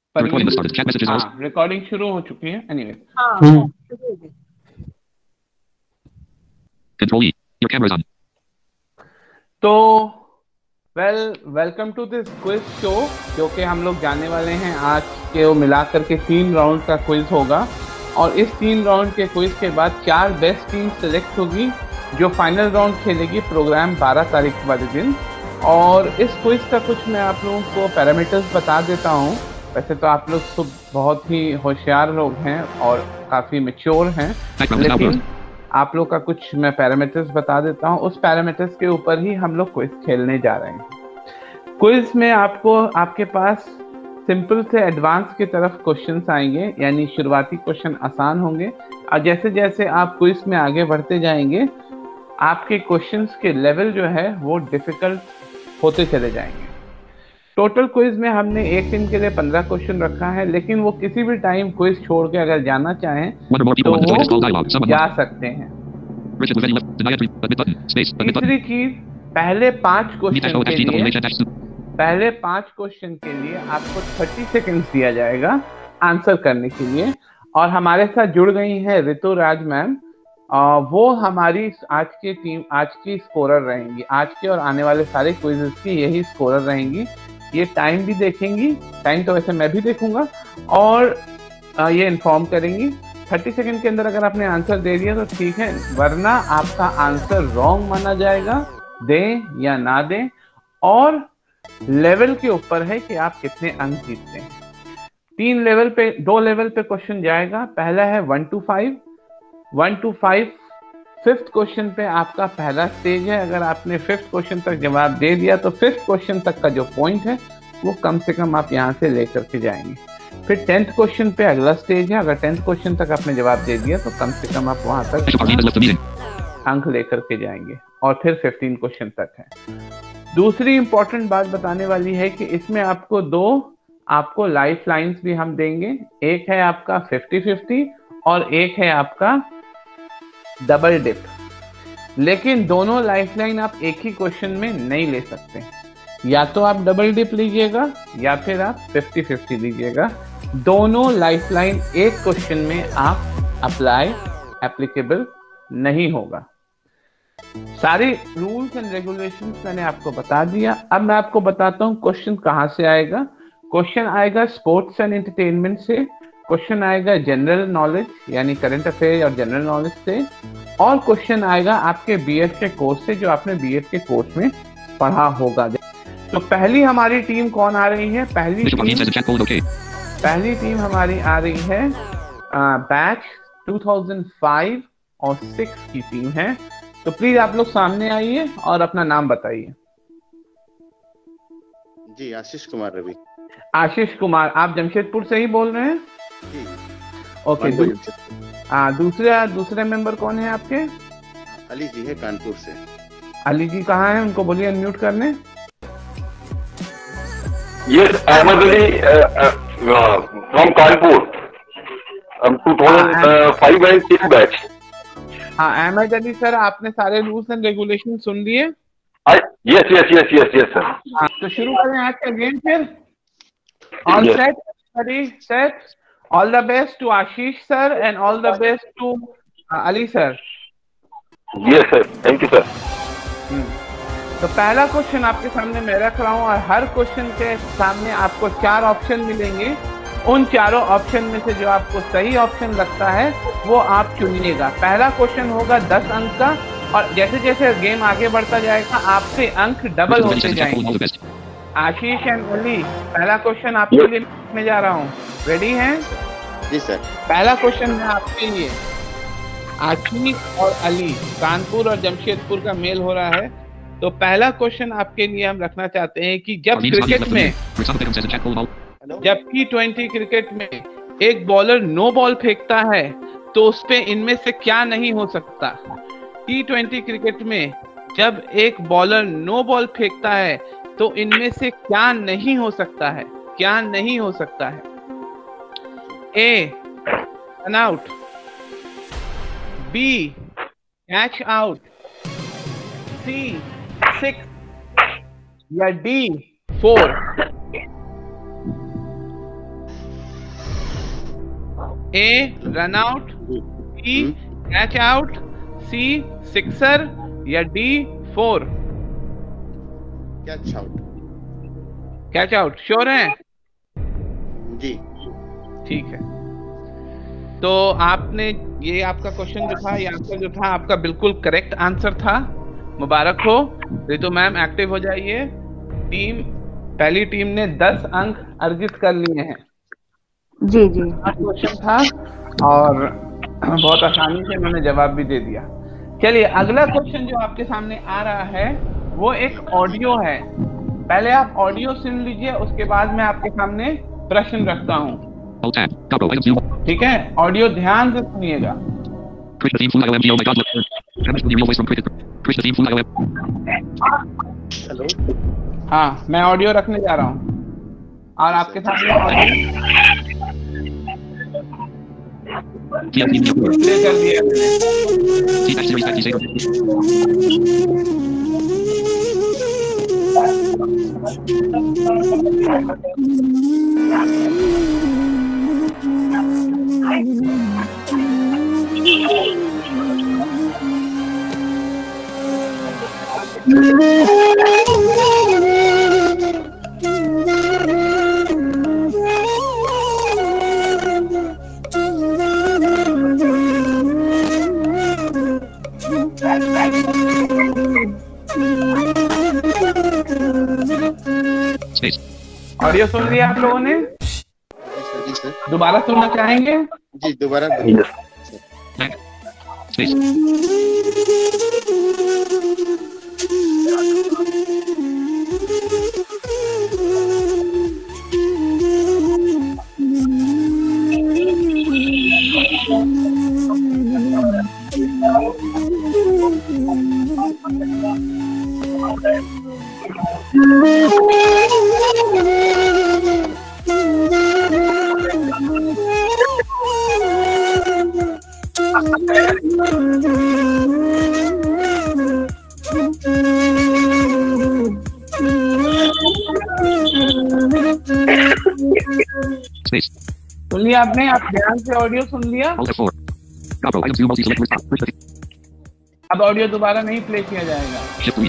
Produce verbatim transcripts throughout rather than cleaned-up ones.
पर हाँ रिकॉर्डिंग शुरू हो चुकी है एनीवे। तो well welcome to this quiz show, जो कि हम लोग जाने वाले हैं आज के वो मिलाकर के तीन राउंड का क्विज होगा। और इस तीन राउंड के क्विज के बाद चार बेस्ट टीम सेलेक्ट होगी जो फाइनल राउंड खेलेगी प्रोग्राम बारह तारीख वाले दिन। और इस क्विज का कुछ मैं आप लोगों को पैरामीटर्स बता देता हूँ। वैसे तो आप लोग सब बहुत ही होशियार लोग हैं और काफ़ी मैच्योर हैं, लेकिन आप लोग का कुछ मैं पैरामीटर्स बता देता हूँ। उस पैरामीटर्स के ऊपर ही हम लोग क्विज खेलने जा रहे हैं। क्विज में आपको आपके पास सिंपल से एडवांस की तरफ क्वेश्चंस आएंगे, यानी शुरुआती क्वेश्चन आसान होंगे और जैसे जैसे आप क्विज में आगे बढ़ते जाएंगे आपके क्वेश्चंस के लेवल जो है वो डिफिकल्ट होते चले जाएंगे। टोटल क्विज में हमने एक टीम के लिए पंद्रह क्वेश्चन रखा है, लेकिन वो किसी भी टाइम क्विज छोड़ के अगर जाना चाहें तो वो जा सकते हैं। तीसरी चीज, पहले पांच क्वेश्चन के लिए पहले पांच क्वेश्चन के लिए आपको तीस सेकंड्स दिया जाएगा आंसर करने के लिए। और हमारे साथ जुड़ गई है ऋतु राज मैम, वो हमारी आज की टीम आज की स्कोरर रहेंगी। आज के और आने वाले सारे क्विजेस की यही स्कोरर रहेंगी। ये टाइम भी देखेंगी, टाइम तो वैसे मैं भी देखूंगा, और ये इन्फॉर्म करेंगी। तीस सेकंड के अंदर अगर आपने आंसर दे दिया तो ठीक है, वरना आपका आंसर रॉन्ग माना जाएगा, दें या ना दें। और लेवल के ऊपर है कि आप कितने अंक जीतते हैं। तीन लेवल पे दो लेवल पे क्वेश्चन जाएगा। पहला है one two five one two five fifth question पे आपका पहला स्टेज है। अगर आपने फिफ्थ क्वेश्चन तक जवाब दे दिया तो फिफ्थ क्वेश्चन तक का जो पॉइंट है वो कम से कम आप यहाँ से लेकर के जाएंगे। फिर टेंथ क्वेश्चन पे अगला स्टेज है। अगर टेंथ क्वेश्चन तक आपने जवाब दे दिया तो कम से कम आप वहां तक अंक लेकर के जाएंगे। और फिर फिफ्टीन क्वेश्चन तक है। दूसरी इंपॉर्टेंट बात बताने वाली है कि इसमें आपको दो आपको लाइफ लाइन्स भी हम देंगे। एक है आपका फिफ्टी फिफ्टी और एक है आपका डबल डिप। लेकिन दोनों लाइफलाइन आप एक ही क्वेश्चन में नहीं ले सकते। या तो आप डबल डिप लीजिएगा या फिर आप फिफ्टी फिफ्टी लीजिएगा। दोनों लाइफलाइन एक क्वेश्चन में आप अप्लाई एप्लीकेबल नहीं होगा। सारे रूल्स एंड रेगुलेशंस मैंने आपको बता दिया। अब मैं आपको बताता हूँ क्वेश्चन कहाँ से आएगा। क्वेश्चन आएगा स्पोर्ट्स एंड एंटरटेनमेंट से, क्वेश्चन आएगा जनरल नॉलेज यानी करंट अफेयर और जनरल नॉलेज से, और क्वेश्चन आएगा आपके बीएड के कोर्स से, जो आपने बीएड के कोर्स में पढ़ा होगा। तो पहली हमारी टीम कौन आ रही है? पहली टीम पहली टीम हमारी आ रही है बैच टू थाउजेंड फाइव और सिक्स की टीम है। तो प्लीज आप लोग सामने आइए और अपना नाम बताइए। जी, आशीष कुमार रवि। आशीष कुमार, आप जमशेदपुर से ही बोल रहे हैं? जी। ओके। दू, आ, दूसरे दूसरे मेंबर कौन है आपके? अली जी है कानपुर से। अली जी कहाँ हैं? उनको बोलिए अनम्यूट करने। Yes, Ahmed Ali uh, uh, from Kanpur. Um, two thousand five and six batch. हाँ अहमद अली सर, आपने सारे रूल्स एंड रेगुलेशन सुन लिए? Yes yes yes yes yes sir. हाँ, तो शुरू करें आज का गेम फिर। All set? Ready set. All the best to Ashish sir and all the best to Ali sir. Yes sir, thank you sir. तो पहला क्वेश्चन आपके सामने मैं रख रहा हूँ और हर क्वेश्चन के सामने आपको चार ऑप्शन मिलेंगे। उन चारों ऑप्शन में से जो आपको सही ऑप्शन लगता है वो आप चुनिएगा। पहला क्वेश्चन होगा दस अंक का, और जैसे जैसे गेम आगे बढ़ता जाएगा आपसे अंक डबल होते जाएंगे। आशीष एंड अली, पहला क्वेश्चन आपके लिए मैं जा रहा हूँ। रेडी हैं? जी सर। पहला क्वेश्चन है आपके लिए। आशीष और अली, कानपुर और जमशेदपुर का मेल हो रहा है। तो पहला क्वेश्चन आपके लिए हम रखना चाहते हैं कि जब क्रिकेट में जब टी ट्वेंटी क्रिकेट में एक बॉलर नो बॉल फेंकता है तो उस पे इनमें से क्या नहीं हो सकता? टी ट्वेंटी क्रिकेट में जब एक बॉलर नो बॉल फेंकता है तो इनमें से क्या नहीं हो सकता है? क्या नहीं हो सकता है? A run out, B catch out, C six या D four. A run out, B catch out, C sixer या D four? Catch out. Catch out sure है? जी ठीक है, तो आपने ये आपका क्वेश्चन जो था, ये आंसर जो था आपका बिल्कुल करेक्ट आंसर था। मुबारक हो रितु मैम, एक्टिव हो जाइए। टीम पहली टीम ने दस अंक अर्जित कर लिए हैं। जी जी क्वेश्चन था और बहुत आसानी से उन्होंने जवाब भी दे दिया। चलिए अगला क्वेश्चन जो आपके सामने आ रहा है वो एक ऑडियो है। पहले आप ऑडियो सुन लीजिए, उसके बाद मैं आपके सामने प्रश्न रखता हूँ। ठीक है, ऑडियो ध्यान से सुनिएगा। हेलो। हाँ, मैं ऑडियो रखने जा रहा हूँ और आपके सामने ऑडियो प्ले कर दिया ऑडियो सुन लिया आप लोगों ने? जी सर। दोबारा सुनना चाहेंगे? जी दोबारा। सुन लिया आपने? आप ध्यान से ऑडियो सुन लिया? अब ऑडियो दोबारा नहीं प्ले किया जाएगा।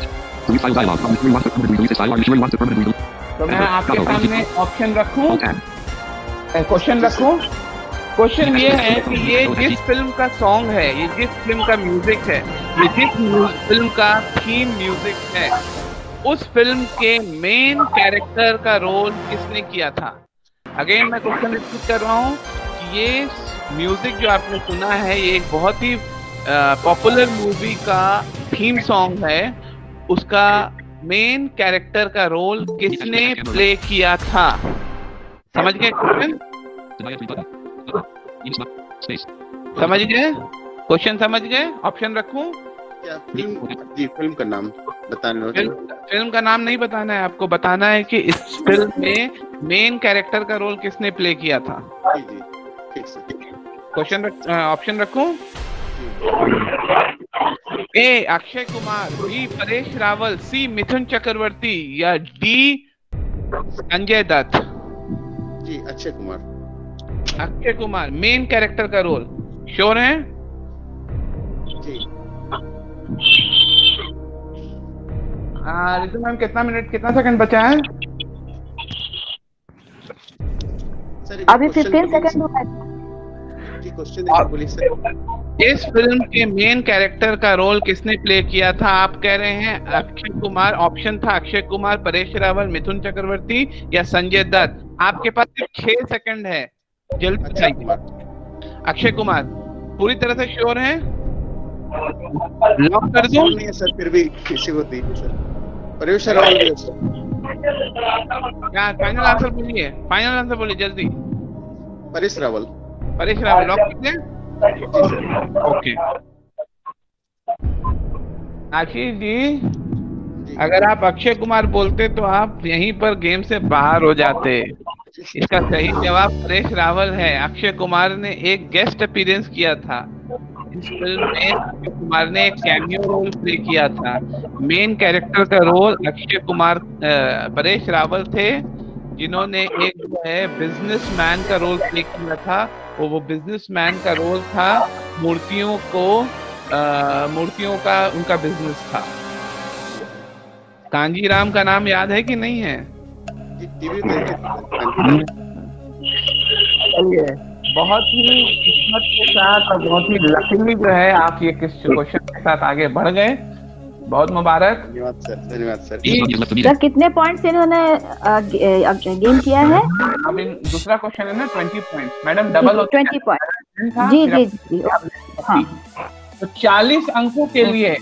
तो मैं आपके सामने ऑप्शन रखूं, क्वेश्चन रखूं। क्वेश्चन ये है कि ये जिस फिल्म का सॉन्ग है, ये जिस फिल्म का म्यूजिक है, ये जिस फिल्म का थीम म्यूजिक है, उस फिल्म के मेन कैरेक्टर का रोल किसने किया था? अगेन मैं क्वेश्चन रिपीट कर रहा हूँ कि ये म्यूजिक जो आपने सुना है ये एक बहुत ही पॉपुलर मूवी का थीम सॉन्ग है। उसका मेन कैरेक्टर का रोल किसने प्ले किया था? समझ गए क्वेश्चन? समझ गए क्वेश्चन? समझ गए? ऑप्शन रखूं? क्या फिल्म? जी फिल्म का नाम बताना है। फिल्म, फिल्म का नाम नहीं बताना है आपको, बताना है कि इस फिल्म में मेन कैरेक्टर का रोल किसने प्ले किया था। जी जी ठीक सर। क्वेश्चन ऑप्शन रखूं? A Akshay Kumar, B Paresh Rawal, C Mithun Chakraborty या डी संजय दत्त? जी अक्षय कुमार। अक्षय कुमार मेन कैरेक्टर का रोल, श्योर हैं? जी। रितु मैम कितना मिनट कितना सेकंड बचा है? सर अभी फिफ्टीन सेकंड हुआ है। जी क्वेश्चन बोलिए सर। इस फिल्म के मेन कैरेक्टर का रोल किसने प्ले किया था? आप कह रहे हैं अक्षय कुमार। ऑप्शन था अक्षय कुमार, परेश रावल, मिथुन चक्रवर्ती या संजय दत्त। आपके पास सिर्फ छह सेकंड है, जल्दी बताइए। अक्षय कुमार पूरी तरह से श्योर हैं? लॉक कर दूं? नहीं है सर, फिर भी किसी को दीजिए सर। परेश रावल भी है सर। क्या फाइनल आंसर बोलिए? फाइनल आंसर बोलिए जल्दी। परेश रावल। परेश रावल लॉक कर दें? जी सर। ओके आशीष जी, अगर आप अक्षय कुमार बोलते तो आप यहीं पर गेम से बाहर हो जाते। इसका सही जवाब परेश रावल है। अक्षय कुमार ने एक गेस्ट अपीयरेंस किया था इस फिल्म में। अक्षय कुमार ने एक कैमियो रोल प्ले किया था। मेन कैरेक्टर का रोल अक्षय कुमार परेश रावल थे, जिन्होंने एक जो है बिजनेसमैन का रोल प्ले किया था। वो वो बिजनेसमैन का रोल था, मूर्तियों को आ, मूर्तियों का उनका बिजनेस था। कांजीराम का नाम याद है कि नहीं है? टीवी देखे। चलिए, बहुत ही किस्मत के साथ और बहुत ही लकीली जो है आप ये क्वेश्चन के साथ आगे बढ़ गए। बहुत मुबारक। धन्यवाद सर, धन्यवाद सर। सर कितने पॉइंट्स इन्होंने गेन किया है? अब इन दूसरा क्वेश्चन है ना ट्वेंटी पॉइंट्स, मैडम डबल होता है ट्वेंटी पॉइंट। जी जी जी। हाँ, तो चालीस अंकों के लिए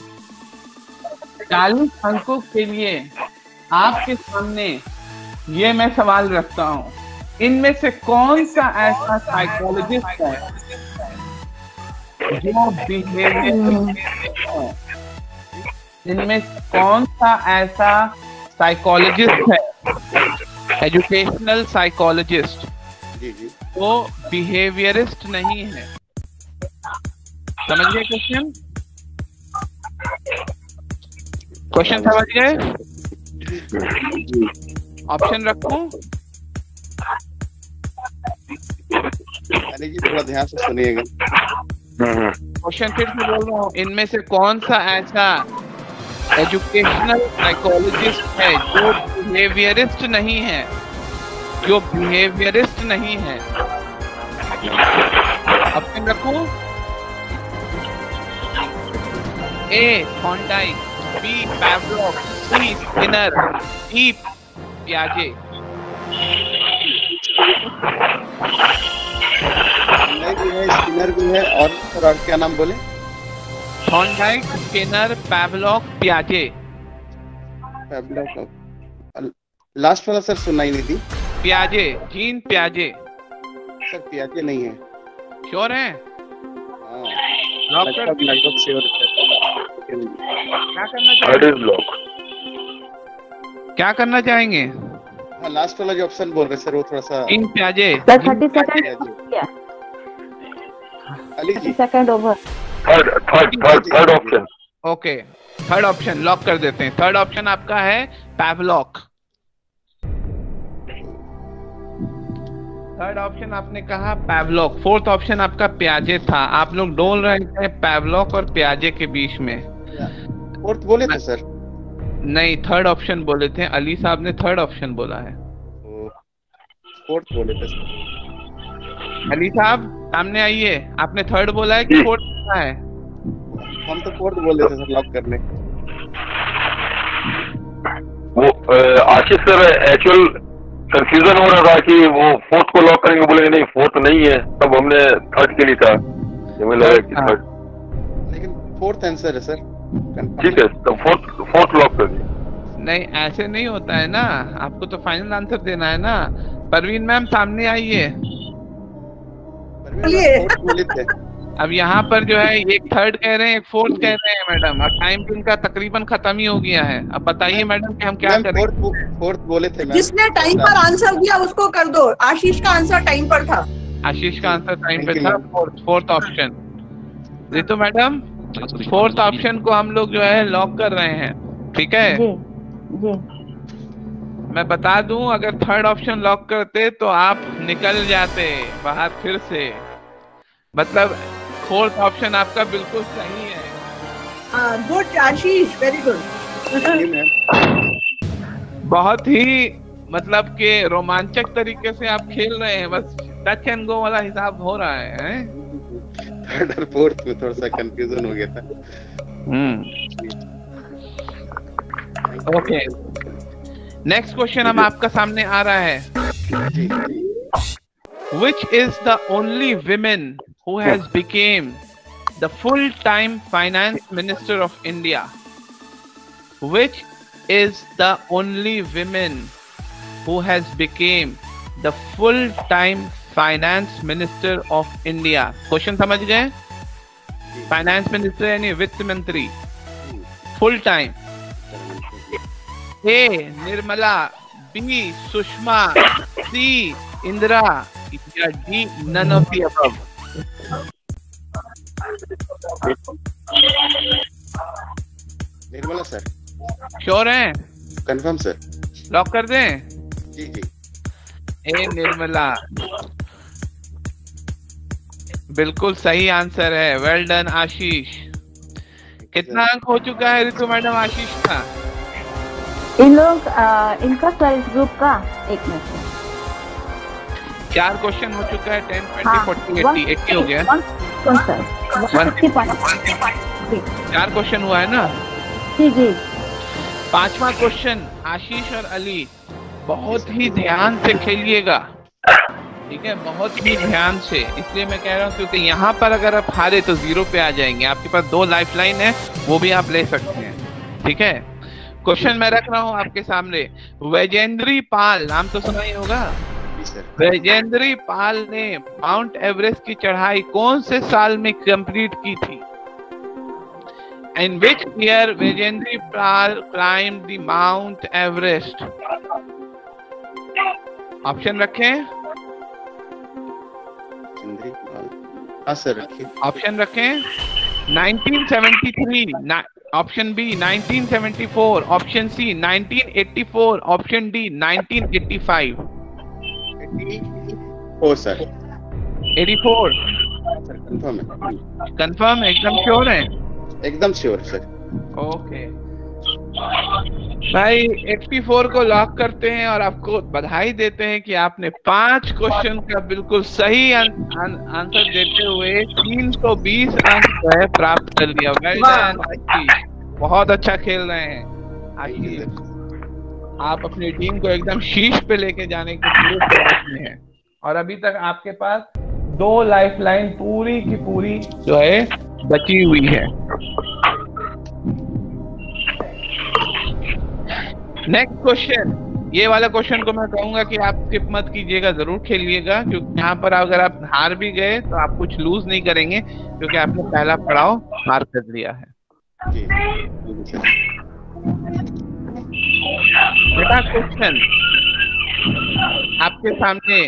चालीस अंकों के लिए आपके सामने ये मैं सवाल रखता हूँ, इनमें से कौन सा ऐसा साइकोलॉजिस्ट है जो बिहेवियर, इनमें कौन सा ऐसा साइकोलॉजिस्ट है, एजुकेशनल साइकोलॉजिस्ट, जी जी, वो बिहेवियरिस्ट नहीं है? समझ गए क्वेश्चन? क्वेश्चन समझ गए? ऑप्शन रखूं? अली जी थोड़ा ध्यान से सुनिएगा। क्वेश्चन फिर से बोल रहा हूँ, इनमें से कौन सा ऐसा एजुकेशनल साइकोलॉजिस्ट है जो बिहेवियरिस्ट नहीं है, जो बिहेवियरिस्ट नहीं है? ऑप्शन रखूं? A Thorndike, B Pavlov, C Skinner, D पियाजे। भी है, स्किनर भी है, और सर क्या नाम बोले? थॉर्नडाइक, स्किनर, पैवलोव, पियाजे। पैवलोव, लास्ट वाला सर सुनाई नहीं दी। पियाजे, जीन पियाजे। सर पियाजे नहीं है। श्योर है? हाँ, लॉक कर? लगभग लगभग श्योर है। क्या करना चाहेंगे? क्या करना चाहेंगे? हाँ, लास्ट वाला जो ऑप्शन बोल रहे सर वो थोड़ा सा। जीन पियाजे। Sir thirty second Ali ji second over. Third third third third option. Okay, third option lock कर देते हैं। थर्ड ऑप्शन आपका है पैवलॉक। थर्ड ऑप्शन आपने कहा पैवलॉक। फोर्थ ऑप्शन आपका पियाजे था। आप लोग डोल रहे थे पैवलॉक और पियाजे के बीच में। फोर्थ बोले थे सर? नहीं, थर्ड ऑप्शन बोले थे। अली साहब ने थर्ड ऑप्शन बोला है। फोर्थ बोले थे सर। अली साहब सामने आइए, आपने थर्ड बोला है कि फोर्थ बोला है? हम तो फोर्थ बोले थे सर, लॉक करने। वो आशीष सर एक्चुअल कंफ्यूजन हो रहा था कि वो फोर्थ को लॉक करेंगे, बोलेंगे नहीं फोर्थ नहीं है, तब हमने थर्ड के लिए था। हमें लगा कि थर्ड, लेकिन फोर्थ आंसर है सर। ठीक है, तो फोर्थ फोर्थ लॉक कर दिए। नहीं, ऐसे नहीं होता है ना, आपको तो फाइनल आंसर देना है ना। परवीन मैम सामने आइए। फोर्थ बोले थे। अब यहाँ पर जो है एक थर्ड कह रहे हैं, एक फोर्थ कह रहे हैं मैडम, और टाइम भी इनका तकरीबन खत्म ही हो गया है। अब बताइए मैडम कि हम क्या करें? फोर्थ फोर्थ बोले थे मैम। जिसने टाइम पर आंसर दिया उसको कर दो। आशीष का आंसर टाइम पर था। आशीष का आंसर टाइम पे था। Fourth fourth option Ritu madam, fourth option को हम लोग जो है लॉक कर रहे हैं। ठीक है जी जी। मैं बता दूं, अगर थर्ड ऑप्शन लॉक करते तो आप निकल जाते बाहर फिर से। मतलब फोर्थ ऑप्शन आपका बिल्कुल सही है। Good Ashish, very good. बहुत ही मतलब के रोमांचक तरीके से आप खेल रहे हैं। बस टच एंड गो वाला हिसाब हो रहा है, है? थर्ड और फोर्थ में थोड़ा सा कंफ्यूजन हो गया था। हम्म ओके, नेक्स्ट क्वेश्चन हम आपका सामने आ रहा है। Which is the only woman who has became the full-time finance minister of India? Which is the only woman who has became the full-time finance minister of India? Question समझ गए? Finance minister यानी वित्त मंत्री, full time. A Nirmala, B Sushma, C Indira, या D none of the above? Nirmala sir. Sure हैं? Confirm sir. Lock कर दें? जी जी। ए निर्मला। बिल्कुल सही आंसर है, वेल डन आशीष। कितना अंक हो चुका है ऋतु मैडम आशीष का? इन लोग इनका सर इस ग्रुप का एक मिनट चार क्वेश्चन हो चुका है, टेन ट्वेंटी हाँ, फोर्टी एट्टी एट्टी हो गया। कौन सर चार क्वेश्चन हुआ है ना? जी जी। पांचवा क्वेश्चन आशीष और अली बहुत ही ध्यान से खेलिएगा, ठीक है, बहुत ही ध्यान से। इसलिए मैं कह रहा हूँ क्योंकि यहाँ पर अगर आप हारे तो जीरो पे आ जाएंगे। आपके पास दो लाइफलाइन है, वो भी आप ले सकते हैं, ठीक है। क्वेश्चन मैं रख रहा हूँ आपके सामने। वैजेंद्री पाल, नाम तो सुना ही होगा। वैजेंद्री पाल ने माउंट एवरेस्ट की चढ़ाई कौन से साल में कंप्लीट की थी? In which year Bachendri Pal climbed the Mount Everest? Option रखें? हाँ सर रखिए। ऑप्शन रखें। Nineteen seventy three, option B nineteen seventy four, option C nineteen eighty four, option D nineteen eighty five. Four sir. Eighty four confirm है? Confirm, एकदम sure है? एकदम sure sir. Okay भाई, चौरासी को लॉक करते हैं और आपको बधाई देते हैं कि आपने पांच क्वेश्चन का बिल्कुल सही आंसर देते हुए तीन सौ बीस अंक जो है प्राप्त कर लिया। वेल डन आशीष, बहुत अच्छा खेल रहे हैं आशीष। आप अपनी टीम को एकदम शीर्ष पे लेके जाने के पूरे प्रयास में हैं और अभी तक आपके पास दो लाइफलाइन पूरी की पूरी जो है बची हुई है। नेक्स्ट क्वेश्चन, ये वाला क्वेश्चन को मैं कहूंगा कि आप स्किप मत कीजिएगा, जरूर खेलिएगा, क्योंकि यहाँ पर अगर आप हार भी गए तो आप कुछ लूज नहीं करेंगे, क्योंकि आपने पहला पड़ाव पार कर लिया है। बेटा क्वेश्चन आपके सामने,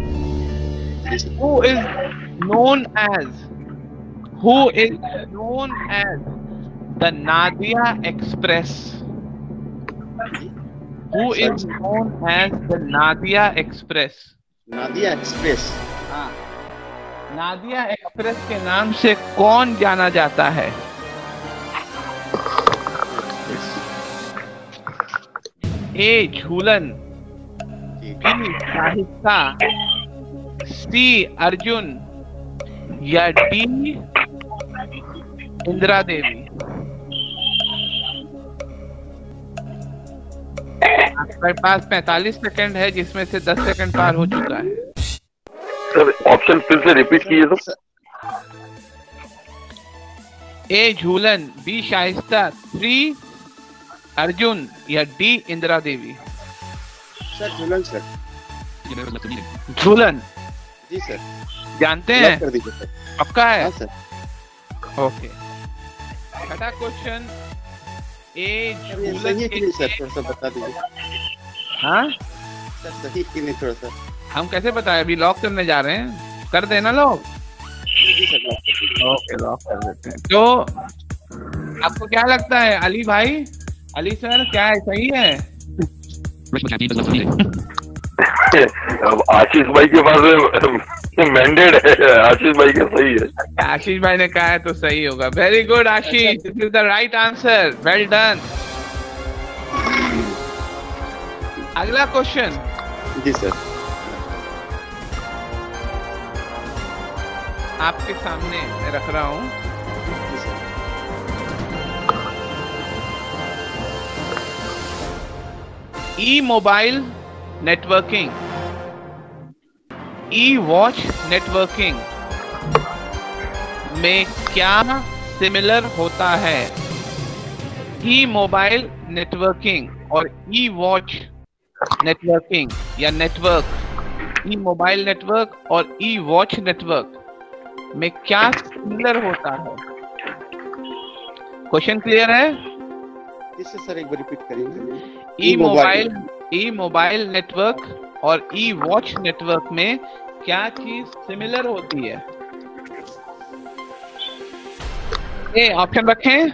who is known as who is known as the Nadia express? Who is known as the Nadia Express? Nadia express. हाँ, नादिया एक्सप्रेस के नाम से कौन जाना जाता है? ए झूलन, बी साहित्या, सी अर्जुन या डी इंदिरा देवी। आपके पास पैंतालीस सेकंड है, जिसमें से दस सेकंड पार हो चुका है। सर ऑप्शन फिर से रिपीट कीजिए तो। A Jhulan, B Shaista, C Arjun या D Indira Devi. Sir Jhulan sir. Jhulan ji sir. जानते हैं? कर दीजिए सर। पक्का है? हाँ सर। ओके, छठा क्वेश्चन, ए झूलन सही है कि नहीं के सर, थोड़ा सा बता दीजिए। हाँ सर सही कि नहीं थोड़ा सा? हम कैसे बताएं, अभी लॉक करने जा रहे हैं, कर देना लोग। जी सर लॉक कर दीजिए। ओके लॉक कर देते हैं। तो आपको क्या लगता है अली भाई, अली सर, क्या है, सही है? आशीष भाई के पास मैंडेट है, आशीष भाई का सही है। आशीष भाई ने कहा है तो सही होगा। Very good Ashish, this is the right answer, well done. अगला क्वेश्चन। जी सर। आपके सामने मैं रख रहा हूं। जी sir. E mobile networking, e watch networking में क्या सिमिलर होता है? ई मोबाइल नेटवर्किंग और ई वॉच नेटवर्किंग या नेटवर्क, ई मोबाइल नेटवर्क और ई वॉच नेटवर्क में क्या सिमिलर होता है? क्वेश्चन क्लियर है? इसे सर एक बार रिपीट करेंगे। E mobile e mobile network और ई वॉच नेटवर्क में क्या चीज सिमिलर होती है? ए ऑप्शन रखें।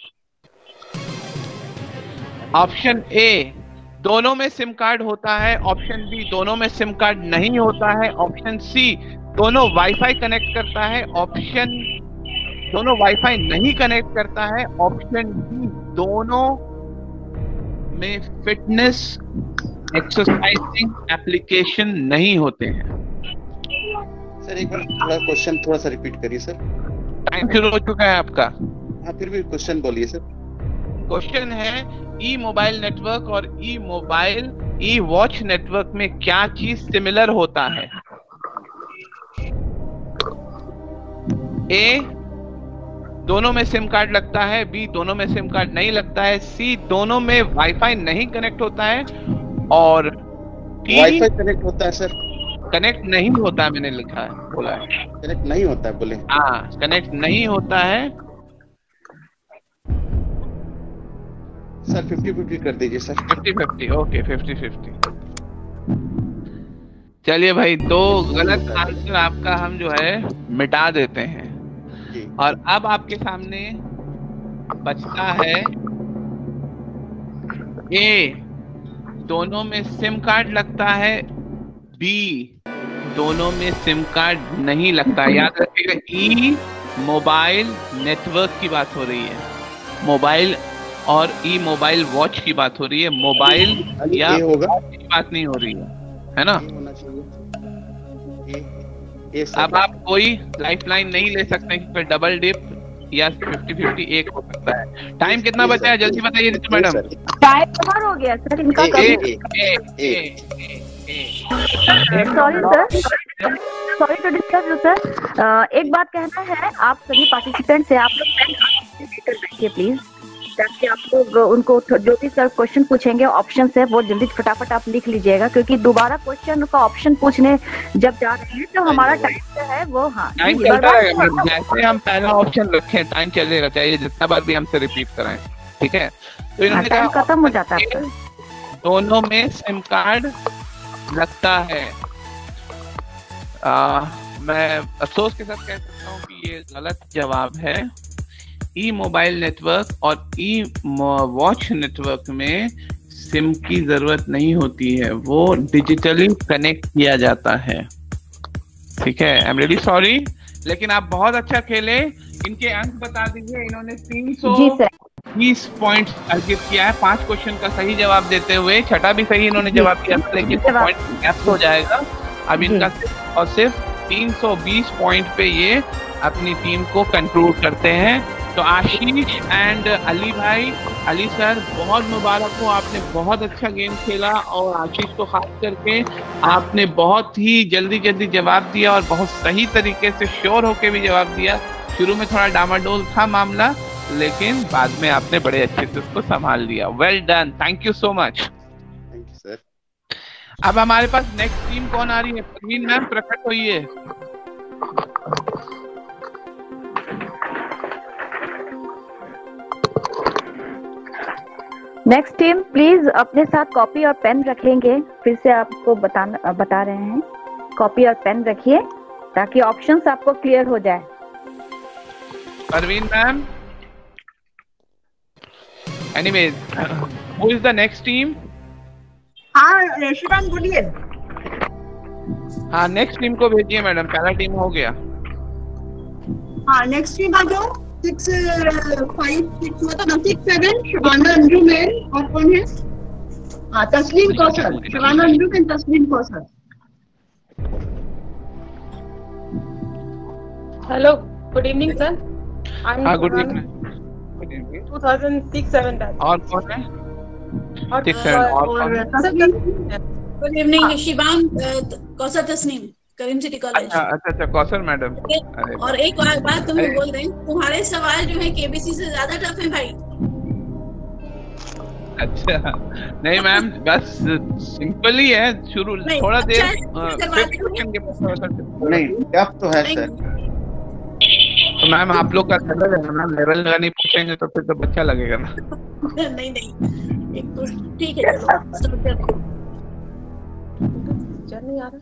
ऑप्शन ए दोनों में सिम कार्ड होता है, ऑप्शन बी दोनों में सिम कार्ड नहीं होता है, ऑप्शन सी दोनों वाईफाई कनेक्ट करता है, ऑप्शन दोनों वाईफाई नहीं कनेक्ट करता है, ऑप्शन डी दोनों में फिटनेस एक्सरसाइजिंग एप्लीकेशन नहीं होते हैं। सर एक बार थोड़ा क्वेश्चन थोड़ा सा रिपीट करिए सर। टाइम शुरू हो चुका है आपका। हाँ फिर भी क्वेश्चन बोलिए सर। क्वेश्चन है ई मोबाइल नेटवर्क और e mobile e watch network में क्या चीज सिमिलर होता है? ए दोनों में सिम कार्ड लगता है, बी दोनों में सिम कार्ड नहीं लगता है, सी दोनों में वाईफाई नहीं कनेक्ट होता है, और डी वाईफाई कनेक्ट होता है सर। कनेक्ट नहीं होता है, मैंने लिखा है, बोला है कनेक्ट नहीं होता है बोले। हाँ कनेक्ट नहीं होता है सर फिफ्टी फिफ्टी कर दीजिए sir. Fifty fifty okay fifty fifty. चलिए भाई, दो गलत आंसर आपका हम जो है मिटा देते हैं जी। और अब आपके सामने बचता है ए दोनों में सिम कार्ड लगता है, बी दोनों में सिम कार्ड नहीं लगता है। याद रखिएगा ई मोबाइल नेटवर्क की बात हो रही है, मोबाइल और ई मोबाइल वॉच की बात हो रही है, मोबाइल या ए होगा की बात नहीं हो रही है, है ना? ए होना चाहिए। A, A sir. अब आप कोई लाइफलाइन नहीं ले सकते क्योंकि डबल डिप या फिफ्टी फिफ्टी एक हो सकता है। टाइम कितना बचा है जल्दी बताइए रितु मैडम। टाइम कवर हो गया सर इनका। ए, कभी ए, ए, ए, ए, sorry sir, sorry to disturb you sir. एक बात कहना है आप सभी पार्टिसिपेंट से, आप लोग पेन कर बैठिए प्लीज, ताकि आप लोग उनको जो भी सर क्वेश्चन पूछेंगे ऑप्शन है वो जल्दी फटाफट आप लिख लीजिएगा, क्योंकि दोबारा क्वेश्चन का ऑप्शन पूछने जब जा रहे हैं तो हमारा टाइम जो है वो हाँ टाइम चलता रहेगा। जैसे हम पहला ऑप्शन रखें टाइम चलेगा, चाहिए जितना बार भी हमसे रिपीट कराएं, ठीक है? तो इन्होंने टाइम कहा खत्म हो जाता है सर। दोनों में सिम कार्ड लगता है। आ, मैं अफसोस के साथ कह सकता हूँ कि ये गलत जवाब है। ई मोबाइल नेटवर्क और ई वॉच नेटवर्क में सिम की जरूरत नहीं होती है, वो डिजिटली कनेक्ट किया जाता है, ठीक है? आई एम रियली सॉरी, लेकिन आप बहुत अच्छा खेले। इनके अंक बता दीजिए। इन्होंने तीन सौ बीस पॉइंट अर्जित किया है पांच क्वेश्चन का सही जवाब देते हुए। छठा भी सही इन्होंने जवाब दिया था, लेकिन पॉइंट गैप हो जाएगा। अब इनका सिर्फ और सिर्फ तीन सौ बीस पॉइंट पे ये अपनी टीम को कंक्लूड करते हैं। तो आशीष एंड अली भाई, अली सर बहुत मुबारक हो, आपने बहुत अच्छा गेम खेला, और आशीष को खास करके आपने बहुत ही जल्दी जल्दी जवाब दिया और बहुत सही तरीके से श्योर होके भी जवाब दिया। शुरू में थोड़ा डामाडोल था मामला, लेकिन बाद में आपने बड़े अच्छे से उसको संभाल लिया। Well done, thank you so much. Thank you sir. अब हमारे पास नेक्स्ट टीम कौन आ रही है? परवीन मैम प्रकट होइए। नेक्स्ट टीम प्लीज अपने साथ कॉपी और पेन रखेंगे। फिर से आपको बताना बता रहे हैं, कॉपी और पेन रखिए ताकि ऑप्शंस आपको क्लियर हो जाए। Parveen ma'am, anyways who is the next team? हाँ शिवांग बोलिए। हाँ नेक्स्ट टीम को भेजिए मैडम, पहला टीम हो गया। हाँ नेक्स्ट टीम आ जाओ। सिक्स फाइव सिक्स मतलब सिक्स सेवन शिवाना अंजू मैन और कौन है? हाँ तस्लीम Kausar. Sivana Anju and Tasleem Kausar. Hello, good evening sir. हाँ good evening. Two thousand six seven batch. और कौन है? और सिक्स सेवन और कौन है? Good evening Shivang Kausar Tasneem, Karim city college. अच्छा अच्छा अच्छा कौसर मैडम। और एक बात तुम्हें बोल रहे हैं, तुम्हारे सवाल जो है केबीसी से ज्यादा टफ है भाई। अच्छा नहीं मैम, बस सिंपल ही है। शुरू थोड़ा देर नहीं टफ तो है सर। तो मैम आप लोग का लेवल है ना, लेवल का नहीं पूछेंगे तो फिर तो बच्चा लगेगा ना। नहीं नहीं एक तो ठीक है, चलो नहीं आ रहा।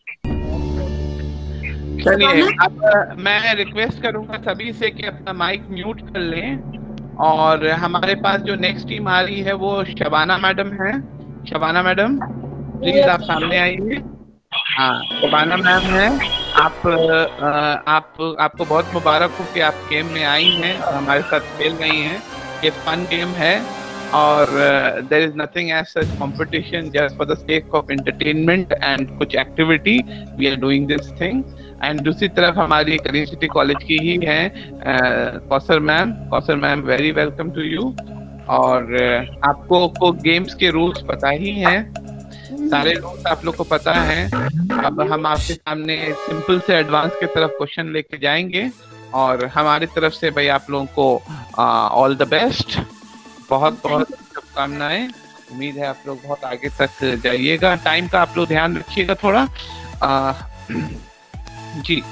चलिए अब मैं रिक्वेस्ट करूंगा सभी से कि अपना माइक म्यूट कर लें, और हमारे पास जो नेक्स्ट टीम आ रही है वो शबाना मैडम है। शबाना मैडम प्लीज आप सामने आइए। हाँ, शबाना मैम है। आप आप आपको बहुत मुबारक हो कि आप गेम में आई हैं और हमारे साथ खेल रही हैं। ये फन गेम है और there is nothing as such competition, just for the sake of entertainment and कुछ activity we are doing this thing. And दूसरी तरफ हमारी करीम सिटी कॉलेज की ही है Kausar ma'am. Kausar ma'am, very welcome to you. और uh, आपको को गेम्स के रूल्स पता ही हैं, सारे रूल्स आप लोग को पता है। अब हम आपके सामने सिंपल से एडवांस की तरफ क्वेश्चन लेके जाएंगे और हमारी तरफ से भाई आप लोगों को ऑल द बेस्ट, बहुत बहुत शुभकामनाएं। उम्मीद है आप लोग बहुत आगे तक जाइएगा। टाइम का आप लोग ध्यान रखिएगा थोड़ा। आ, जी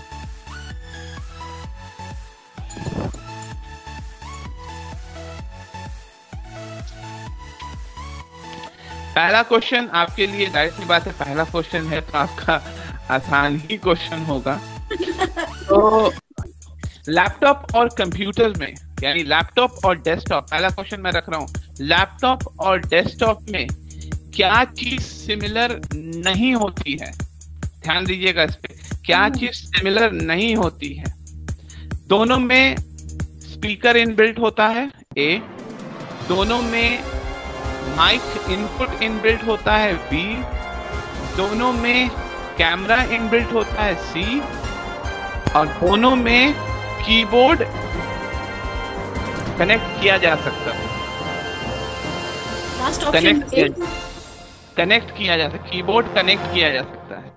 पहला क्वेश्चन आपके लिए डायरेक्ट सी बात है, पहला क्वेश्चन है तो आपका आसान ही क्वेश्चन होगा। तो लैपटॉप और कंप्यूटर में, यानी लैपटॉप और डेस्कटॉप, पहला क्वेश्चन मैं रख रहा हूँ, लैपटॉप और डेस्कटॉप में क्या चीज सिमिलर नहीं होती है? ध्यान दीजिएगा इस पे, क्या चीज सिमिलर नहीं होती है? दोनों में स्पीकर इनबिल्ट होता है, ए। दोनों में माइक इनपुट इनबिल्ट होता है, बी। दोनों में कैमरा इनबिल्ट होता है, सी। और दोनों में कीबोर्ड कनेक्ट किया जा सकता है, कनेक्ट किया कनेक्ट किया जा सकता है, कीबोर्ड कनेक्ट किया जा सकता है।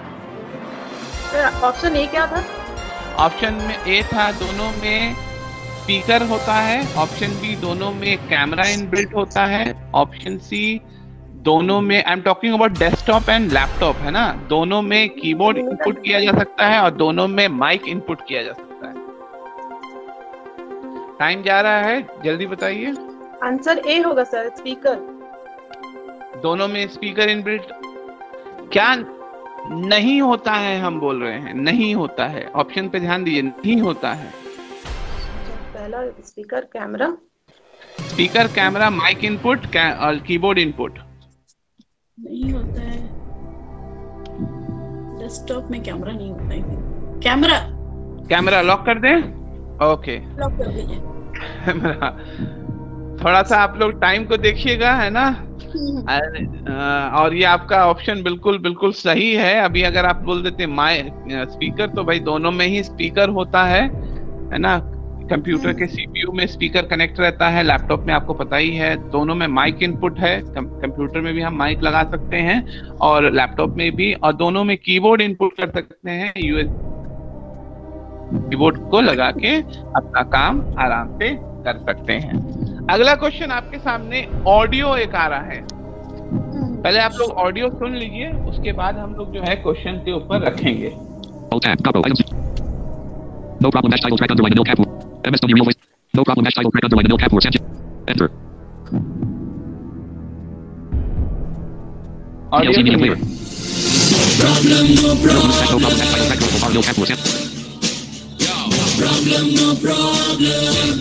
ऑप्शन ए क्या था? ऑप्शन में ए था दोनों में स्पीकर होता है, ऑप्शन बी दोनों में कैमरा इनबिल्ट होता है, ऑप्शन सी दोनों में, I am talking about desktop and laptop, है ना, दोनों में कीबोर्ड इनपुट किया जा सकता है और दोनों में माइक इनपुट किया जा सकता है। टाइम जा रहा है, जल्दी बताइए। आंसर ए होगा सर, स्पीकर। दोनों में स्पीकर इनबिल्ट क्या नहीं होता है? हम बोल रहे हैं नहीं होता है। ऑप्शन पे ध्यान दीजिए, नहीं होता है। पहला speaker, camera, speaker, camera, mic input और कीबोर्ड इनपुट नहीं होता है। डेस्कटॉप में कैमरा नहीं होता है। कैमरा कैमरा लॉक कर दें? ओके, लॉक कर दीजिए। कैमरा, थोड़ा सा आप लोग टाइम को देखिएगा, है ना। और ये आपका ऑप्शन बिल्कुल बिल्कुल सही है। अभी अगर आप बोल देते माइक स्पीकर, तो भाई दोनों में ही स्पीकर होता है, है ना। कंप्यूटर के सीपीयू में स्पीकर कनेक्ट रहता है, लैपटॉप में आपको पता ही है। दोनों में माइक इनपुट है, कंप्यूटर में भी हम माइक लगा सकते हैं और लैपटॉप में भी, और दोनों में कीबोर्ड इनपुट कर सकते हैं, यूएस कीबोर्ड को लगा के अपना काम आराम से कर सकते हैं। अगला क्वेश्चन आपके सामने ऑडियो एक आ रहा है। पहले आप लोग ऑडियो सुन लीजिए, उसके बाद हम लोग जो है क्वेश्चन के ऊपर रखेंगे। No problem, dash title track underline the nil cap. M S W real voice. No problem, dash title track underline the nil cap. Enter. Enter. Audio P L C media player. Problem, no problem. No problem, dash title track underline nil cap. Enter. Problem, no problem.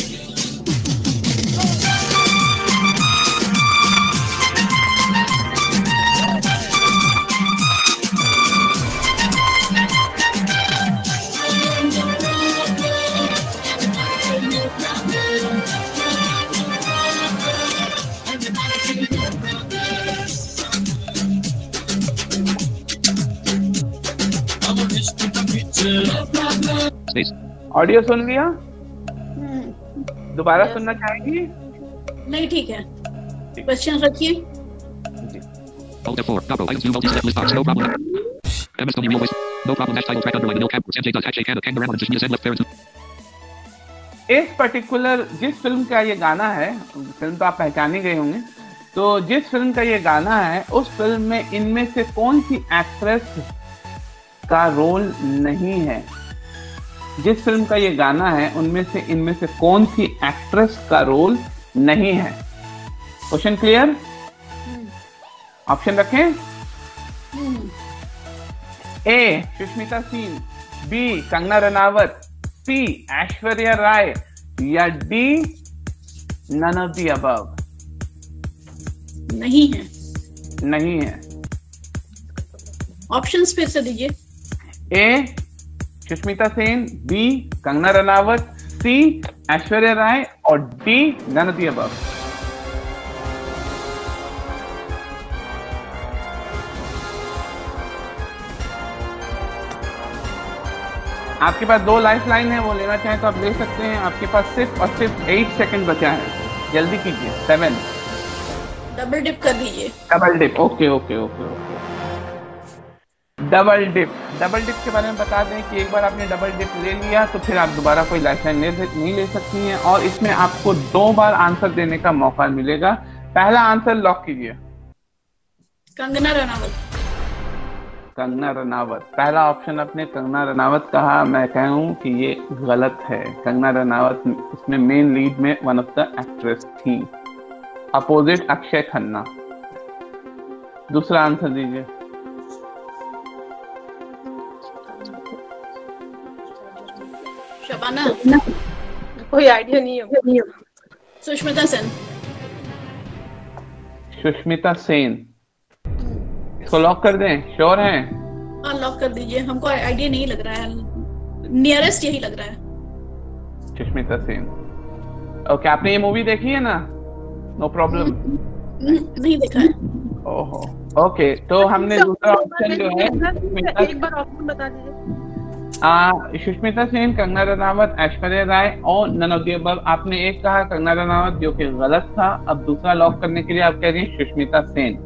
Audio सुन लिया? दोबारा सुनना चाहेंगी? नहीं, ठीक है। Question रखिए। Alt F four. Double items new multi-step list box. No problem. M S W real voice. No problem. Dash title track underline the nil cap. M J does hatch can can around just use left parent. इस particular जिस फिल्म का ये गाना है, film तो आप पहचान ही गए होंगे, तो जिस फिल्म का ये गाना है उस फिल्म में इनमें से कौन सी एक्ट्रेस का रोल नहीं है? जिस फिल्म का ये गाना है उनमें से इनमें से कौन सी एक्ट्रेस का रोल नहीं है? Question clear? ऑप्शन रखें? A Sushmita Sen, B Kangana Ranaut, C Aishwarya Rai या D none of the above? नहीं है। नहीं है। ऑप्शंस फिर से दीजिए। A Sushmita Sen, B Kangana Ranaut, C Aishwarya Rai और D none of the above. आपके पास दो लाइफ लाइन है, वो लेना चाहें तो आप ले सकते हैं। आपके पास सिर्फ और सिर्फ एट सेकंड बचा है, जल्दी कीजिए। सेवन। डबल डिप कर दीजिए। Double dip, okay okay okay okay. Double dip, double dip के बारे में बता दें कि एक बार आपने डबल डिप ले लिया तो फिर आप दोबारा कोई लाइफ लाइन नहीं ले सकती हैं, और इसमें आपको दो बार आंसर देने का मौका मिलेगा। पहला आंसर लॉक कीजिए। कंगना रनावत। कंगना रनावत, पहला ऑप्शन आपने कंगना रनावत कहा। मैं कहूँ कि ये गलत है। कंगना रनावत इसमें मेन लीड में वन ऑफ द एक्ट्रेस थी, अपोजिट अक्षय खन्ना। दूसरा आंसर दीजिए। शबाना, कोई आइडिया नहीं है। सुष्मिता सेन। सुष्मिता सेन, इसको लॉक कर दें? श्योर हैं? हाँ लॉक कर दीजिए, हमको आइडिया नहीं लग रहा है, नियरेस्ट यही लग रहा है। सुष्मिता सेन, ओके। आपने ये मूवी देखी है ना? No problem. नहीं देखा है। ओहो, ओके। तो हमने दूसरा ऑप्शन जो है, एक बार ऑप्शन बता दीजिए। आ, सुष्मिता सेन, कंगना रनावत, ऐश्वर्या राय और नन ऑफ द अबव। आपने एक कहा कंगना रनावत, जो कि गलत था। अब दूसरा लॉक करने के लिए आप कह रही हैं सुष्मिता सेन।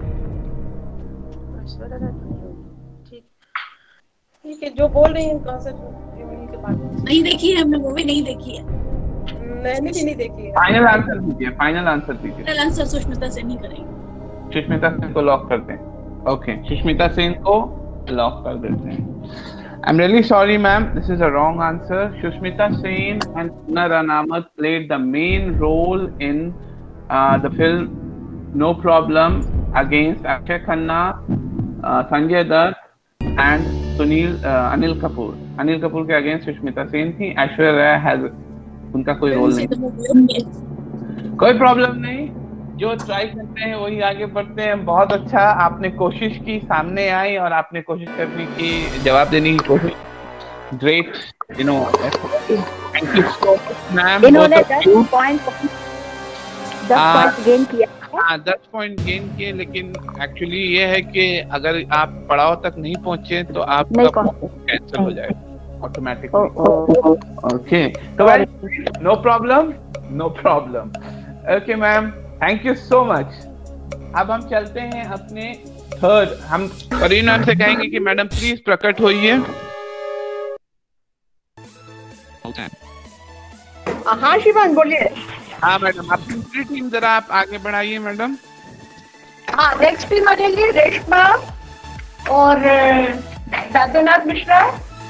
ठीक ठीक है, जो बोल रही हैं कहाँ से के बात नहीं देखी है हमने, मूवी नहीं देखी है। मैंने भी नहीं देखी है। फाइनल आंसर दीजिए, फाइनल आंसर दीजिए। फाइनल आंसर सुष्मिता सेन ही करेंगे। सुष्मिता सेन को लॉक कर दें। ओके, सुष्मिता सेन को लॉक कर देते हैं। I'm really sorry, ma'am. This is a wrong answer. Sushmita Sen and Kangana Ranaut played the main role in uh, the film No Problem against Akshay Khanna, uh, Sanjay Dutt and Sunil uh, Anil Kapoor. Anil Kapoor के against Sushmita Sen थी। ऐश्वर्या राय has उनका कोई role नहीं। कोई problem नहीं, जो try करते हैं वही आगे बढ़ते हैं। बहुत अच्छा, आपने कोशिश की, सामने आई और आपने कोशिश करने की, जवाब देने की कोशिश। Great, you know, thank you so much ma'am. इन्होंने दस पॉइंट दस पॉइंट गेन किया। हाँ, दस पॉइंट गेन किए, लेकिन एक्चुअली ये है कि अगर आप पड़ाव तक नहीं पहुंचे तो आपका कैंसिल हो जाएगा ऑटोमेटिकली। ओके, तो भाई no problem, no problem. Okay ma'am, thank you so much. अब हम चलते हैं अपने थर्ड। हम करीम मैम से कहेंगे कि मैडम प्लीज प्रकट होइए। हाँ शिवान बोलिए। हाँ मैडम, आप दूसरी टीम जरा आप आगे बढ़ाइए मैडम। हाँ, नेक्स्ट टीम आ जाएगी रेशमा और Baidyanath Mishra.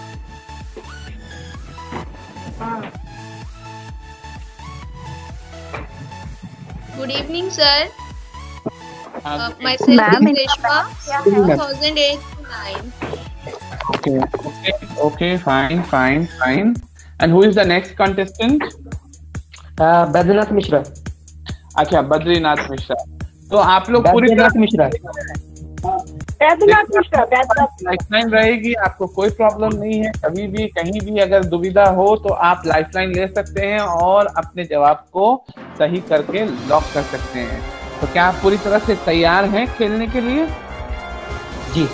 Good evening, sir. Uh, myself is Reshma, two thousand eight to nine. Okay, okay, okay, fine, fine, fine. And who is the next contestant? Uh, Badrinath Mishra. अच्छा, बद्रीनाथ मिश्रा। तो आप लोग पूरी तरह मिश्रा लाइफलाइन रहेगी, आपको कोई प्रॉब्लम नहीं है। कभी भी कहीं भी अगर दुविधा हो तो आप लाइफलाइन ले सकते हैं और अपने जवाब को सही करके लॉक कर सकते हैं। तो क्या आप पूरी तरह से तैयार हैं खेलने के लिए? जी।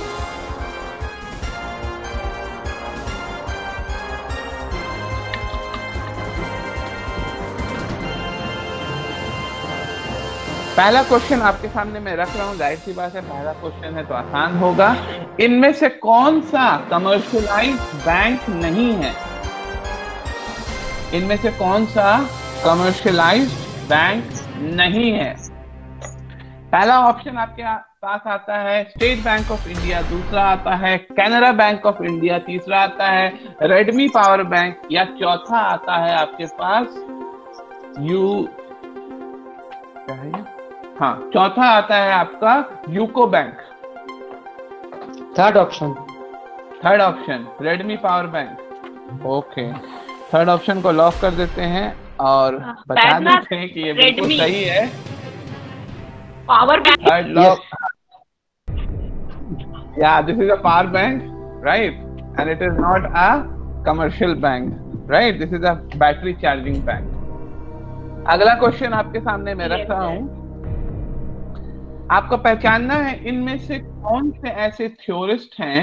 पहला क्वेश्चन आपके सामने मैं रख रहा हूँ, जाहिर सी बात है पहला क्वेश्चन है तो आसान होगा। इनमें से कौन सा कमर्शियलाइज्ड बैंक नहीं है? इनमें से कौन सा कमर्शियलाइज्ड बैंक नहीं है? पहला ऑप्शन आपके पास आता है स्टेट बैंक ऑफ इंडिया, दूसरा आता है कैनरा बैंक ऑफ इंडिया, तीसरा आता है रेडमी पावर बैंक, या चौथा आता है आपके पास यू क्या है हाँ चौथा आता है आपका UCO bank. Third option third option Redmi power bank. Okay, third option को लॉक कर देते हैं और बता देते हैं कि ये बिल्कुल सही है। Power bank third lock Yeah, this is a power bank, right? And it is not a commercial bank, right? This is a battery charging bank. अगला क्वेश्चन आपके सामने मैं रख रहा हूँ। आपको पहचानना है इनमें से कौन से ऐसे थ्योरिस्ट हैं।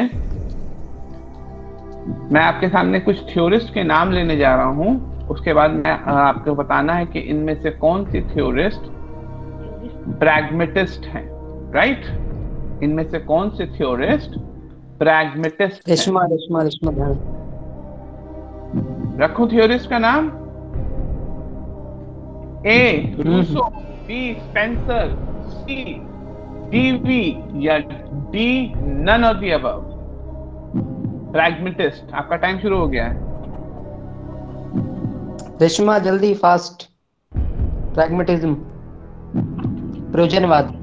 मैं आपके सामने कुछ थ्योरिस्ट के नाम लेने जा रहा हूँ, उसके बाद मैं आपको बताना है कि इनमें से कौन सी थ्योरिस्ट प्रैग्मेटिस्ट हैं, राइट? इनमें से कौन से थ्योरिस्ट प्रैग्मेटिस्ट? रेशमा रेशमा रेशमा रखूं थ्योरिस्ट का नाम? A Rousseau, B Spencer, C Dewey या D none of the above? Pragmatist. आपका टाइम शुरू हो गया है। रेशमा जल्दी, फास्ट। प्रैग्मेटिज्म, प्रयोजनवाद।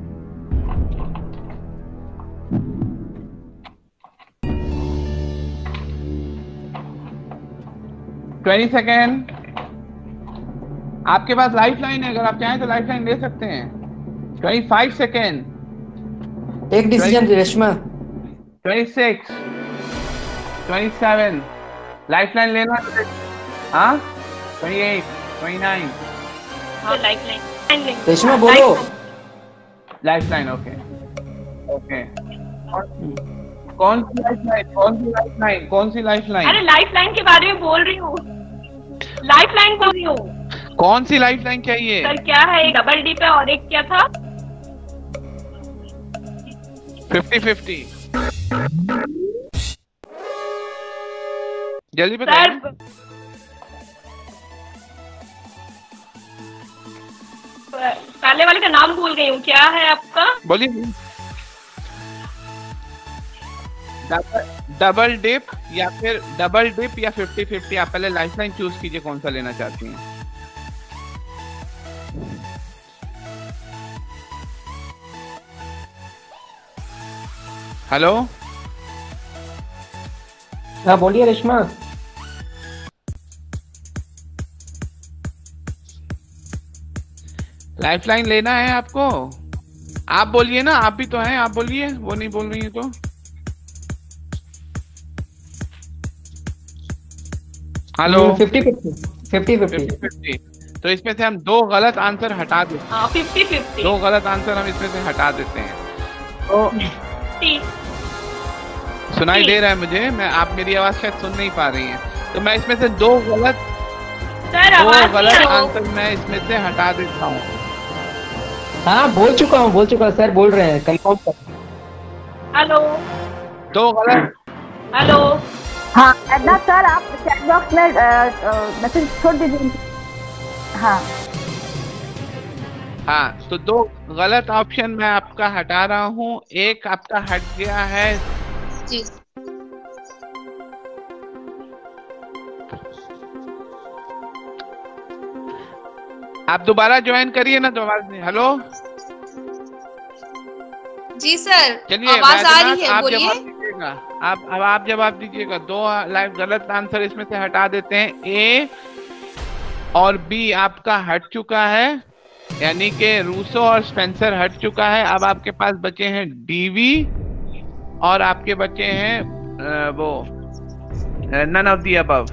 Twenty second. आपके पास लाइफ लाइन है, अगर आप चाहें तो लाइफ लाइन ले सकते हैं। Twenty five second. एक decision Reshma. Twenty six, twenty seven. Lifeline लेना? हाँ। Twenty eight, twenty nine. Lifeline Reshma बोलो। Lifeline, okay okay. कौन सी लाइफ लाइन? कौन सी लाइफ लाइन? कौन सी लाइफ लाइन? अरे लाइफ लाइन के बारे में बोल रही हूँ, लाइफ लाइन बोल रही हूँ। कौन सी लाइफ लाइन चाहिए? सर क्या है, एक डबल डी पे और एक क्या था? Fifty fifty. जल्दी बताइए। पहले वाले का नाम भूल गई हूँ, क्या है आपका? बोलिए। डबल डिप या फिर डबल डिप या फिफ्टी फिफ्टी। आप पहले लाइफलाइन चूज कीजिए, कौन सा लेना चाहती हैं। हेलो, हाँ बोलिए रेशमा। लाइफलाइन लेना है आपको? आप बोलिए ना, आप भी तो हैं, आप बोलिए। वो नहीं बोल रही है तो hello. Fifty fifty fifty fifty. तो इसमें से हम दो गलत आंसर हटा देते हैं। Fifty fifty. दो गलत आंसर हम इसमें से हटा देते हैं। तो सुनाई दे रहा है मुझे, मैं आप मेरी आवाज शायद सुन नहीं पा रही हैं। तो मैं इसमें से दो गलत दो गलत आंसर मैं इसमें से हटा देता हूँ। हाँ बोल चुका हूँ बोल चुका हूँ सर, बोल रहे हैं, कंफर्म कर। हेलो, दो गलत। हेलो, हाँ एडना सर, आप चैट बॉक्स में मैसेज छोड़ दीजिए। हाँ हाँ, तो दो गलत ऑप्शन मैं आपका हटा रहा हूँ। एक आपका हट गया है जी। आप दोबारा ज्वाइन करिए ना दोबारा। हेलो जी सर, चलिए आवाज आ रही है, बोलिए। आप अब आप जवाब दीजिएगा। दो लाइव गलत आंसर इसमें से हटा देते हैं। ए और बी आपका हट चुका है, यानी कि रूसो और स्पेंसर हट चुका है। अब आपके पास बचे हैं डीवी और आपके बचे हैं वो नन ऑफ द अबव।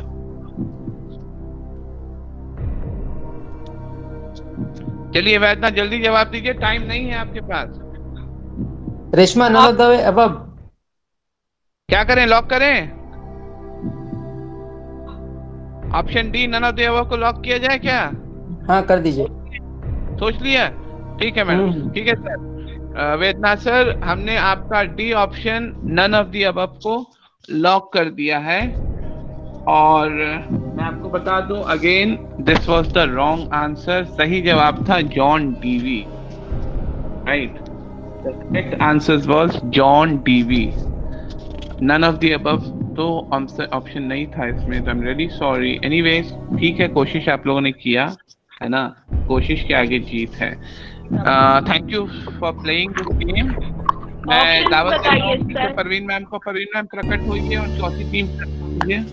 चलिए वैद्यनाथ जल्दी जवाब दीजिए, टाइम नहीं है आपके पास। Reshma none of the above. क्या करें, लॉक करें? Option D none of the above को लॉक किया जाए क्या? हाँ कर दीजिए। सोच लिया? ठीक है मैडम, ठीक है सर। वेदनाथ सर, हमने आपका D option none of the above को लॉक कर दिया है। और मैं आपको बता दूं again, this was the wrong answer. सही जवाब था John Dewey, right? The correct answer was John Dewey. None of the above तो ऑप्शन नहीं था इसमें, तो I am really sorry. Anyways ठीक है, कोशिश आप लोगों ने किया है ना, कोशिश के आगे जीत है। Thank you for playing this game. मैं दावत देता हूं कि परवीन मैम को। परवीन मैम प्रकट हुई है और चौथी टीम हुई है।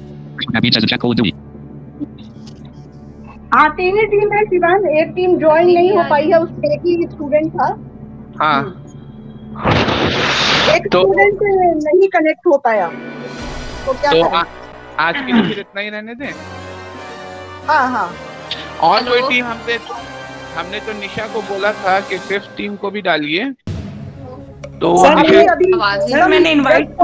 हाँ तीन ही टीम है शिवान, एक टीम ज्वाइन नहीं हो पाई है, उसमें एक ही स्टूडेंट था। हाँ एक स्टूडेंट नहीं कनेक्ट हो पाया तो क्या तो करें? आ, आज के लिए फिर इतना ही रहने दें। हाँ हाँ और कोई टीम हमने हमने तो निशा को बोला था कि फिफ्थ टीम को भी डालिए। तो सर निशा, अभी अभी सर मैंने इनवाइट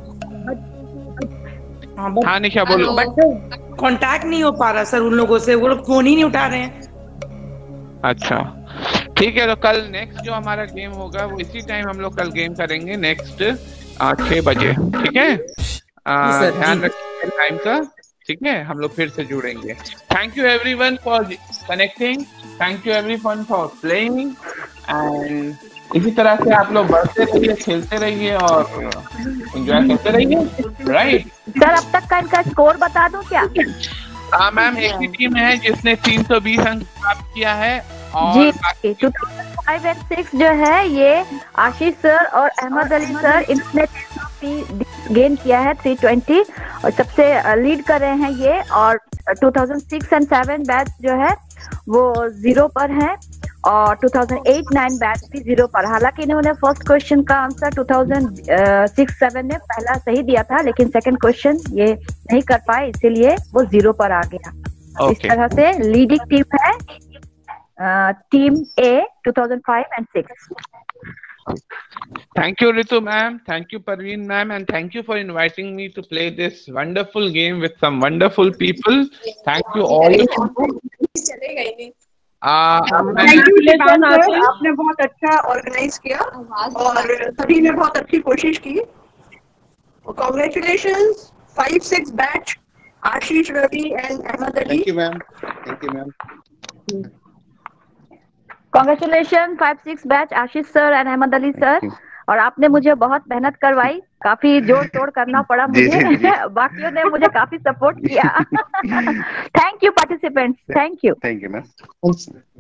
हाँ निशा बोलो। बट कांटेक्ट नहीं हो पा रहा सर उन लोगों से, वो लोग फोन ही नहीं उठा रहे हैं। अच्छा ठीक है, तो कल नेक्स्ट जो हमारा गेम होगा वो इसी टाइम हम लोग कल गेम करेंगे नेक्स्ट छह बजे, ठीक है? आ, ध्यान रखिए टाइम का, ठीक है? हम लोग फिर से जुड़ेंगे। Thank you everyone for connecting, thank you everyone for playing and इसी तरह से आप लोग बढ़ते रहिए, खेलते रहिए और एंजॉय करते रहिए, राइट? सर अब तक का इनका स्कोर बता दूं क्या? हाँ मैम, एक ही टीम है जिसने तीन सौ बीस अंक प्राप्त किया है और G two thousand five and six जो है ये आशीष सर और अहमद अली सर, इन्होंने गेन किया है थ्री ट्वेंटी और सबसे लीड कर रहे हैं ये। और two thousand six and seven batch जो है वो जीरो पर है और two thousand eight nine batch भी जीरो पर। हालांकि इन्होंने फर्स्ट क्वेश्चन का answer two thousand six seven में पहला सही दिया था, लेकिन सेकंड क्वेश्चन ये नहीं कर पाए, इसीलिए वो जीरो पर आ गया। okay. इस तरह से लीडिंग टीम है team A two thousand five and six. Thank you Ritu ma'am, thank you Parveen ma'am, and thank you for inviting me to play this wonderful game with some wonderful people. Thank you all. चलेगा ही नहीं। Thank you लिबान sir, आपने बहुत अच्छा organise किया और सभी ने बहुत अच्छी कोशिश की। Congratulations five six batch Ashish, Ravi and Ahmad Ali. Thank you ma'am, thank you ma'am. Congratulation five six batch Ashish sir and Ahmad Ali sir. और आपने मुझे बहुत मेहनत करवाई, काफी जोड़ तोड़ करना पड़ा मुझे, बाकियों ने मुझे काफी सपोर्ट किया। Thank you participants, thank you thank you ma'am.